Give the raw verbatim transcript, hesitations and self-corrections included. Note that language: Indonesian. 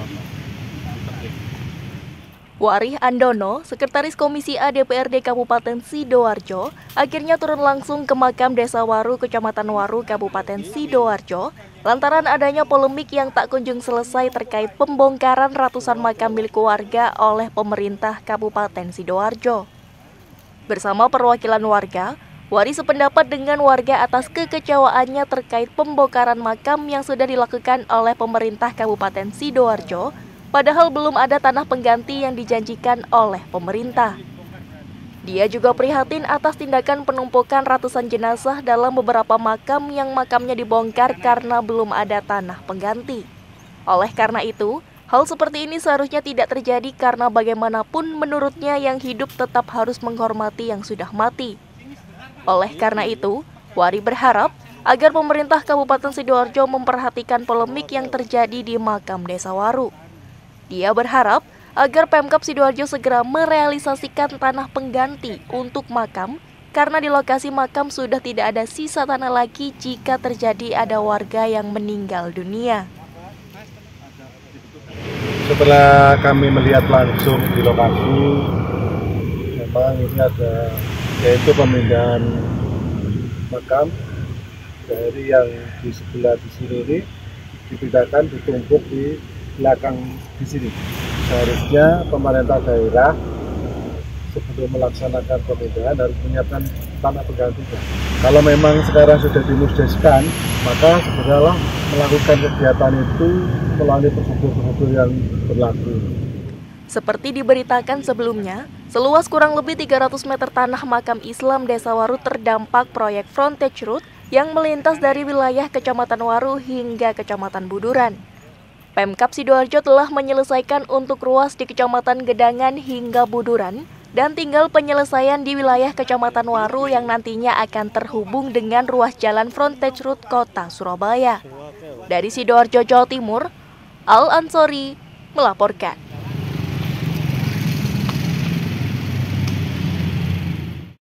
Warih Andono, Sekretaris Komisi A D P R D Kabupaten Sidoarjo, akhirnya turun langsung ke makam Desa Waru, Kecamatan Waru, Kabupaten Sidoarjo, lantaran adanya polemik yang tak kunjung selesai terkait pembongkaran ratusan makam milik warga oleh pemerintah Kabupaten Sidoarjo. Bersama perwakilan warga, Warih sependapat dengan warga atas kekecewaannya terkait pembongkaran makam yang sudah dilakukan oleh pemerintah Kabupaten Sidoarjo, padahal belum ada tanah pengganti yang dijanjikan oleh pemerintah. Dia juga prihatin atas tindakan penumpukan ratusan jenazah dalam beberapa makam yang makamnya dibongkar karena belum ada tanah pengganti. Oleh karena itu, hal seperti ini seharusnya tidak terjadi karena bagaimanapun menurutnya yang hidup tetap harus menghormati yang sudah mati. Oleh karena itu, Warih berharap agar pemerintah Kabupaten Sidoarjo memperhatikan polemik yang terjadi di makam Desa Waru. Dia berharap agar Pemkab Sidoarjo segera merealisasikan tanah pengganti untuk makam karena di lokasi makam sudah tidak ada sisa tanah lagi jika terjadi ada warga yang meninggal dunia. Setelah kami melihat langsung di lokasi, memang ini ada yaitu pemindahan makam dari yang di sebelah di sini ini dipindahkan ditumpuk di belakang di sini. Seharusnya pemerintah daerah sebelum melaksanakan pemindahan harus menyiapkan tanah penggantinya. Kalau memang sekarang sudah dimusdeskan, maka segeralah melakukan kegiatan itu melalui prosedur-prosedur yang berlaku. Seperti diberitakan sebelumnya, seluas kurang lebih tiga ratus meter tanah makam Islam Desa Waru terdampak proyek frontage road yang melintas dari wilayah Kecamatan Waru hingga Kecamatan Buduran. Pemkab Sidoarjo telah menyelesaikan untuk ruas di Kecamatan Gedangan hingga Buduran dan tinggal penyelesaian di wilayah Kecamatan Waru yang nantinya akan terhubung dengan ruas jalan frontage road Kota Surabaya. Dari Sidoarjo, Jawa Timur, Al Ansori melaporkan.